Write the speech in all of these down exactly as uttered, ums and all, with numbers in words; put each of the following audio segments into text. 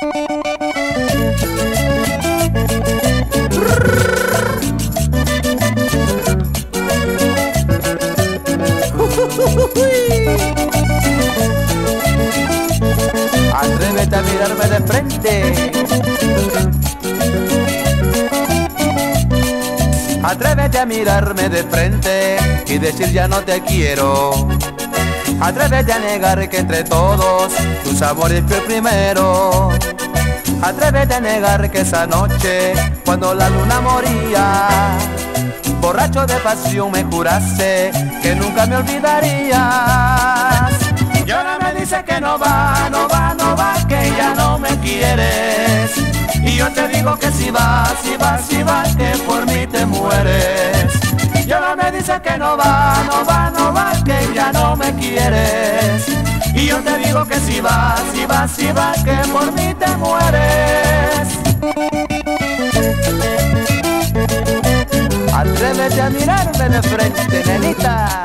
Atrévete a mirarme de frente. Atrévete a mirarme de frente y decir ya no te quiero. Atrévete a negar que entre todos tus amores fue el primero. Atrévete a negar que esa noche, cuando la luna moría, borracho de pasión me juraste que nunca me olvidarías. Y ahora me dices que no va, no va, no va, que ya no me quieres. Y yo te digo que si vas, si vas, si vas, que por mí te mueres. Y ahora me dices que no va, no va, no va, que ya no me quieres. Y yo te digo que si vas, si vas, si vas, que por mí te mueres. Atrévete a mirarme de frente, nenita.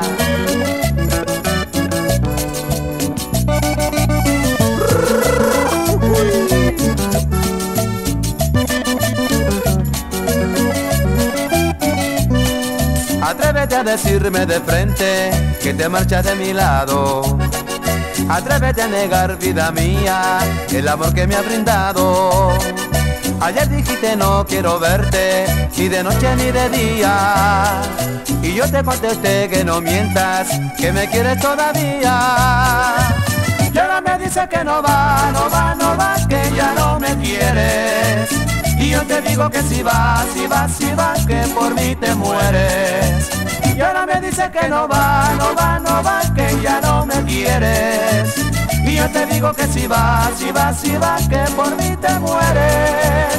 Atrévete a decirme de frente que te marchas de mi lado. Atrévete a negar, vida mía, el amor que me ha brindado. Ayer dijiste no quiero verte, ni de noche ni de día. Y yo te contesté que no mientas, que me quieres todavía. Y ahora me dices que no va, no va, no va, que ya no me quieres. Y yo te digo que si vas, si vas, si vas, que por mí te mueres. Y ahora me dices que no va, no va, no va, que ya no me quieres. Y yo te digo que si vas, si vas, si vas, que por mí te mueres.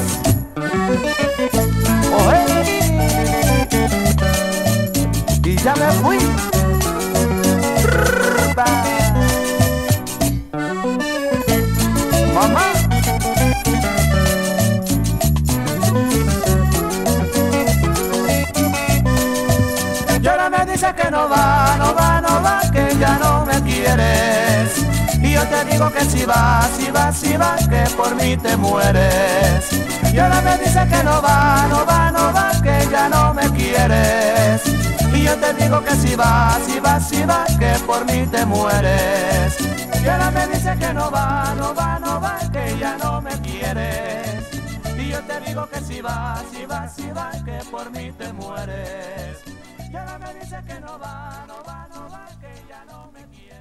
Oye, y ya me fui. Mamá. Y ahora me dices que no va, no va, no va, que ya no me quieres. Y yo te digo que si vas, si vas, si vas, que por mí te mueres. Y ahora me dices que no va, no va, no va, que ya no me quieres. Y yo te digo que si vas, si vas, si vas, que por mí te mueres. Y ahora me dices que no va, no va, no va, que ya no me quieres. Y yo te digo que si vas, si vas, si vas, que por mí te mueres. Y ahora me dices que no va, no va, no va, que ya no me quieres.